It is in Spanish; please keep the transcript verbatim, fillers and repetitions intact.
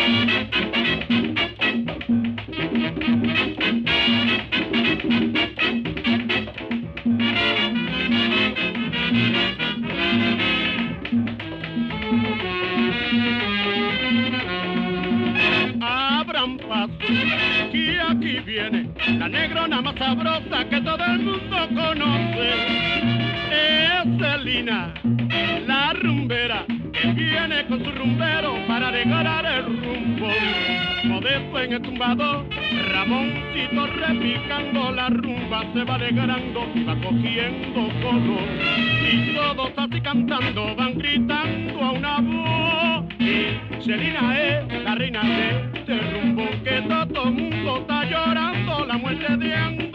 Abran paso, que aquí viene la negrona más sabrosa que todo el mundo conoce. Es Celina, la rumbera, que viene con su rumbero para regalar el rumbo. Modesto en el tumbador, Ramoncito repicando, la rumba se va alegrando y va cogiendo color. Y todos así cantando van gritando a una voz. Y Celina es la reina de este rumbo, que todo el mundo está llorando la muerte de Ango.